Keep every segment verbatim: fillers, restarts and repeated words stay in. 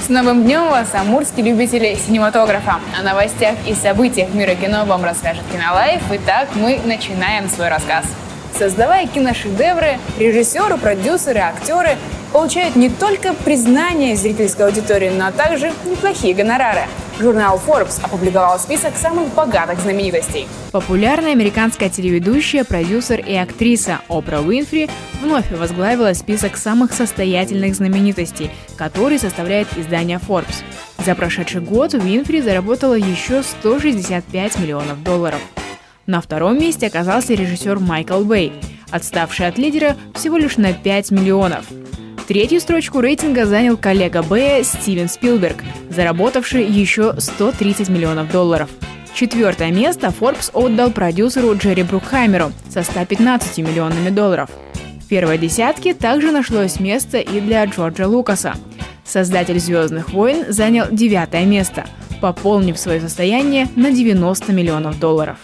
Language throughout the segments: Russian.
С новым днем вас, амурские любители синематографа! О новостях и событиях мира кино вам расскажет Кинолайф. Итак, мы начинаем свой рассказ. Создавая киношедевры, режиссеры, продюсеры, актеры получают не только признание зрительской аудитории, но также неплохие гонорары. Журнал Forbes опубликовал список самых богатых знаменитостей. Популярная американская телеведущая, продюсер и актриса Опра Уинфри вновь возглавила список самых состоятельных знаменитостей, который составляет издание Forbes. За прошедший год Уинфри заработала еще сто шестьдесят пять миллионов долларов. На втором месте оказался режиссер Майкл Бэй, отставший от лидера всего лишь на пять миллионов. Третью строчку рейтинга занял коллега Бэя Стивен Спилберг, заработавший еще сто тридцать миллионов долларов. Четвертое место Forbes отдал продюсеру Джерри Брукхаймеру со ста пятнадцатью миллионами долларов. В первой десятке также нашлось место и для Джорджа Лукаса. Создатель «Звездных войн» занял девятое место, пополнив свое состояние на девяносто миллионов долларов.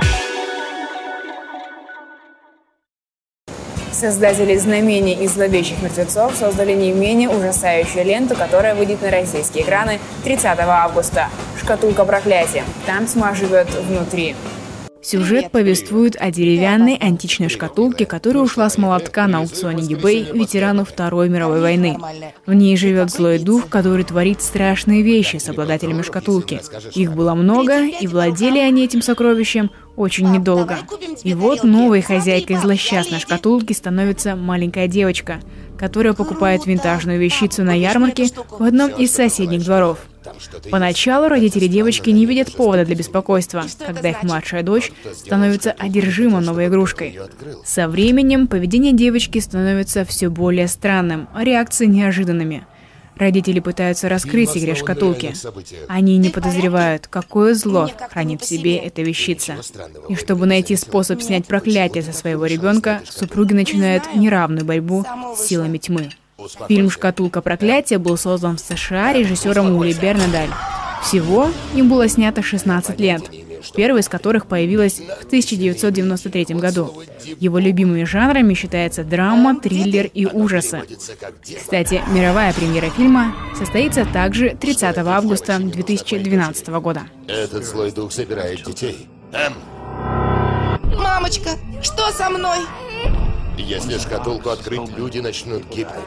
Создатели «Знамений» и «Зловещих мертвецов» создали не менее ужасающую ленту, которая выйдет на российские экраны тридцатого августа. «Шкатулка проклятия». Там тьма живет внутри. Сюжет повествует о деревянной античной шкатулке, которая ушла с молотка на аукционе eBay ветерану Второй мировой войны. В ней живет злой дух, который творит страшные вещи с обладателями шкатулки. Их было много, и владели они этим сокровищем очень недолго. И вот новой хозяйкой злосчастной шкатулки становится маленькая девочка, которая покупает винтажную вещицу на ярмарке в одном из соседних дворов. Поначалу родители девочки не видят повода для беспокойства, когда их младшая дочь становится одержима новой игрушкой. Со временем поведение девочки становится все более странным, а реакции неожиданными. Родители пытаются раскрыть секрет шкатулки. Они не подозревают, какое зло хранит в себе эта вещица. И чтобы найти способ снять проклятие со своего ребенка, супруги начинают неравную борьбу с силами тьмы. Фильм «Шкатулка проклятия» был создан в США режиссером Ули Бернадаль. Всего им было снято шестнадцать лент, первая из которых появилась в тысяча девятьсот девяносто третьем году. Его любимыми жанрами считается драма, триллер и ужасы. Кстати, мировая премьера фильма состоится также тридцатого августа две тысячи двенадцатого года. Этот злой дух собирает детей. Эм. Мамочка, что со мной? Если шкатулку открыть, люди начнут гибнуть.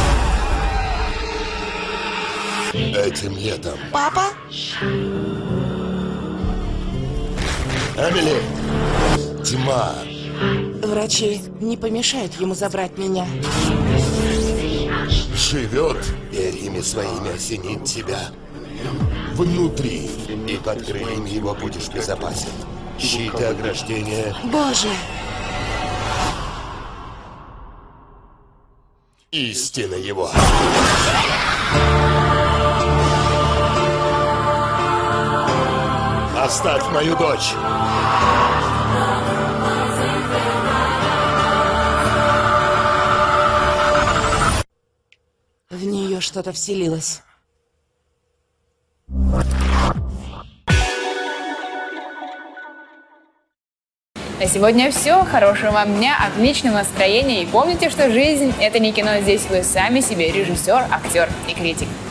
Этим летом. Папа? Амели! Тьма! Врачи не помешают ему забрать меня. Живет, перьями своими осенит тебя. Внутри. И под крыльями его будешь безопасен. Щит и ограждение. Боже! Истина его. Оставь мою дочь. В нее что-то вселилось. На сегодня все. Хорошего вам дня, отличного настроения. И помните, что жизнь – это не кино. Здесь вы сами себе режиссер, актер и критик.